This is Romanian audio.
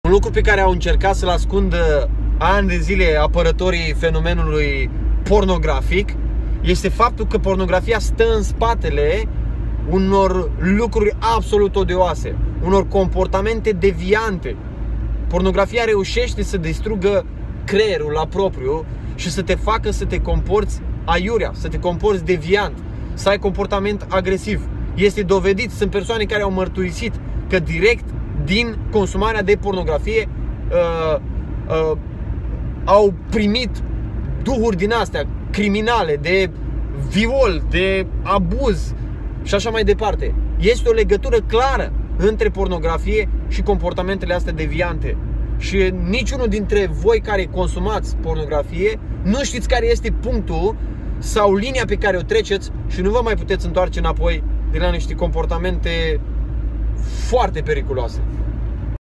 Un lucru pe care au încercat să-l ascundă ani de zile apărătorii fenomenului pornografic este faptul că pornografia stă în spatele unor lucruri absolut odioase, unor comportamente deviante. Pornografia reușește să distrugă creierul la propriu și să te facă să te comporți aiurea, să te comporți deviant, să ai comportament agresiv. Este dovedit, sunt persoane care au mărturisit că direct din consumarea de pornografie au primit duhuri din astea criminale, de viol, de abuz și așa mai departe. Este o legătură clară între pornografie și comportamentele astea deviante. Și niciunul dintre voi care consumați pornografie nu știți care este punctul sau linia pe care o treceți și nu vă mai puteți întoarce înapoi de la niște comportamente foarte periculoase.